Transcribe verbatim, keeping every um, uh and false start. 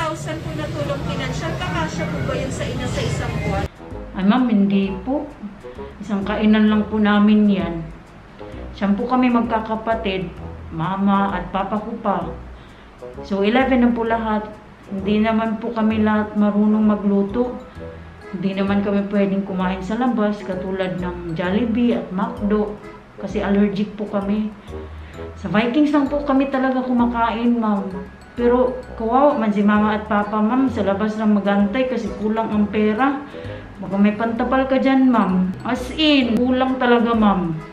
thousand po na tulong pinansyal, kakasya po ba yun sa ina sa isang buwan? Ay ma'am, hindi po. Isang kainan lang po namin yan. Siyam po kami magkakapatid, mama at papa ko pa. So eleven na po lahat. Hindi naman po kami lahat marunong magluto. Hindi naman kami pwedeng kumain sa labas katulad ng Jollibee at McDo kasi allergic po kami. Sa Vikings lang po kami talaga kumakain, ma'am. Pero kawawa man si mama at papa, ma'am, sa labas lang magantay kasi kulang ang pera. Baka may pantabal ka dyan, ma'am. As in, kulang talaga, ma'am.